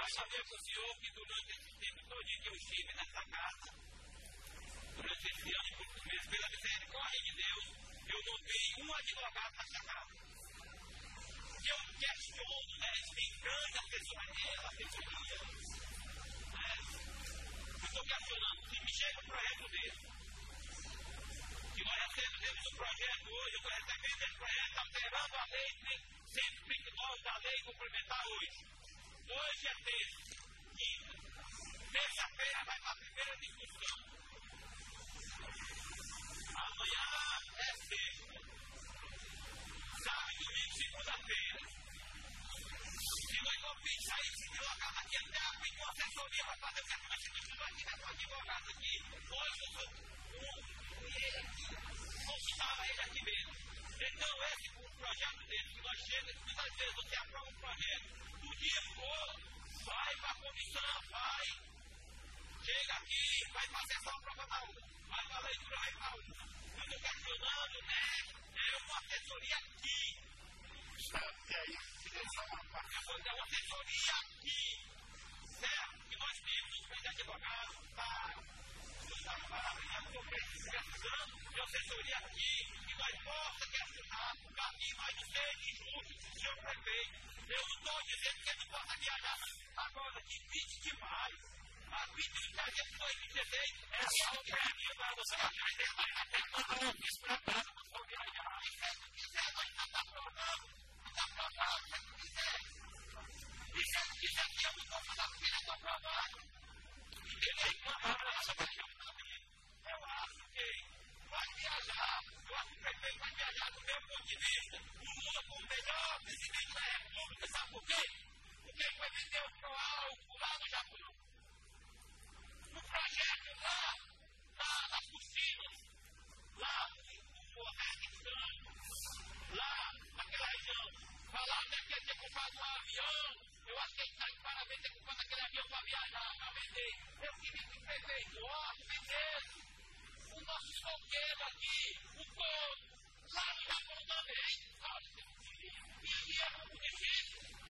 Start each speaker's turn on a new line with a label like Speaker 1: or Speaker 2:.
Speaker 1: saber com o senhor que durante esse tempo todo que eu estive nessa casa, durante esse ano e poucos meses, pela misericórdia de Deus, eu não vi um advogado nessa casa. Que eu questiono, tem grande assessoria. Eu estou questionando se me chega um projeto dele. E nós recebemos o projeto hoje, eu estou recebendo esse projeto, alterando a lei 139 da lei complementar hoje. Hoje é quinta. Terça-feira vai para a primeira discussão. Amanhã é sexta. Sábado, domingo, segunda-feira. Se nós vamos pensar em se advogado aqui, até pedir uma assessoria para fazer o que mas se nós vamos aqui, com advogado aqui, hoje eu sou ele aqui, consultava ele aqui mesmo. Então, esse é um projeto dele, que nós chegamos, muitas vezes você aprova um projeto, o dia for, vai para a comissão, vai, chega aqui, vai para a sessão prova da UNA, vai para a leitura, vai para a UNA. Eu estou questionando, é uma assessoria aqui. É isso, eu vou ter uma assessoria aqui, certo? Que nós temos os advogados, precisando de assessoria aqui, que nós possamos questionar, aqui vai ser injusto, senhor prefeito. Eu não estou dizendo que ele não possa viajar agora, de 20 de maio, a 20 de janeiro de 2016, é só o prêmio para você viajar. Isso para casa, não vou viajar. E se ele quiser, nós não está provando, se ele quiser. E se ele quiser, que eu não vou falar com ele, está provado. E ele aí, não vai falar sobre aquilo também. Eu acho que vai viajar, eu acho que o prefeito vai viajar do meu ponto de vista. O Lula foi o melhor presidente da República, sabe por quê? Porque ele foi vender o álcool lá no Japão. No projeto lá nas piscinas, lá no Afeganistão, lá naquela região, falaram que ele tinha comprado um avião. Eu acho que ele está de parabéns ter comprado aquele avião para viajar, para vender. Eu queria que o prefeito, beleza. O nosso solteiro aqui, o povo, lá no Japão também, sabe? E é muito difícil.